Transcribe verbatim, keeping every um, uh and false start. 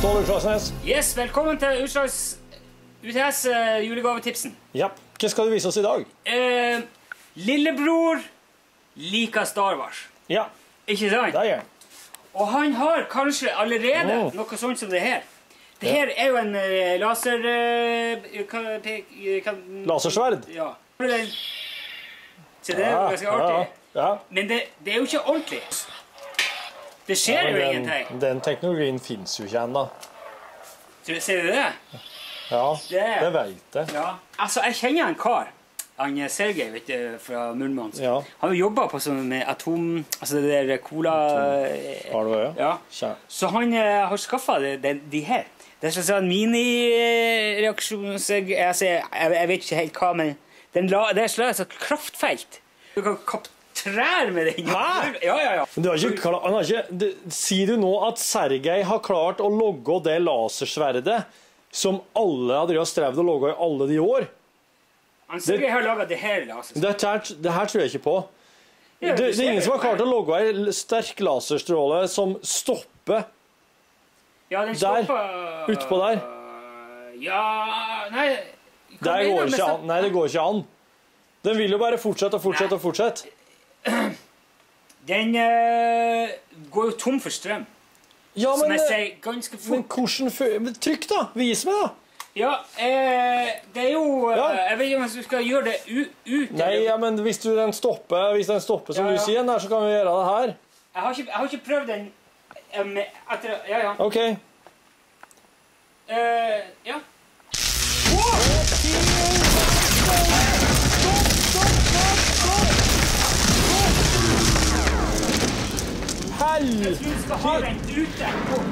Ståle Utslagsnes. Yes, velkommen til Utslags U T S uh, julegavetipsen. Ja, hva skal du vise oss i dag? Uh, lillebror liker Star Wars. Ja, Ikke sant? det er jeg. Og han har kanskje allerede Mm. noe sånt som det her. Det her er jo en uh, laser... Uh, ka, pek, ka, Lasersverd. Ja. Så det er Ja, ganske artig. ja, ja. Men det, det er jo ikke ordentlig. Det skjer Ja, jo den, ingenting. den teknologien finnes jo ikke ennå. Så, ser du det? Ja, Det- det vet jeg. Ja. Altså, jeg kjenner en kar. Han er Sergej, vet du, fra Murmansk. Ja. Han har jobbet på sånn med atom... Altså det der cola... Har du det? Ja. Kjæ. Så han eh, har skaffet de, de, de her. Det er sånn mini-reaksjon... Altså, jeg, jeg vet ikke helt hva, men den la, det er slags et kraftfelt. Du kan kappe trær med den. Hæ? Ja, ja, ja. Men du har ikke, klar- han har ikke, det, sier du nå at Sergej har klart å logge det lasersverdet som alle har drevet og strevd å logge i alle de år? Han Sergej har laget det her, altså. Dette her, det her tror jeg ikke på. Ja, Det, du det ser er ingen det. som har klart å logge en sterk laserstråle som stopper. Ja, den Der. stopper... Utpå der. Ja... Nei... hva Det mener går du med ikke stopp? an. Nei, det går ikke an. Den vil jo bare fortsette og fortsette og fortsette. Den eh, går jo tom for strøm. Ja, Som men, jeg sier ganske men fort. hvordan fø- men Trykk da, vis meg da. Ja, eh, det er jo... eh, Ja. Jeg vet ikke om jeg skal gjøre det u ut. Nei, eller- ja, men hvis du den stopper, hvis den stopper som Ja, ja. du sier, der, så kan vi gjøre det her. Jeg har ikke, jeg har ikke prøvd den eh, med, etter... Ja, ja. Ok. Eh, ja. Hell! Du skal ha den ute.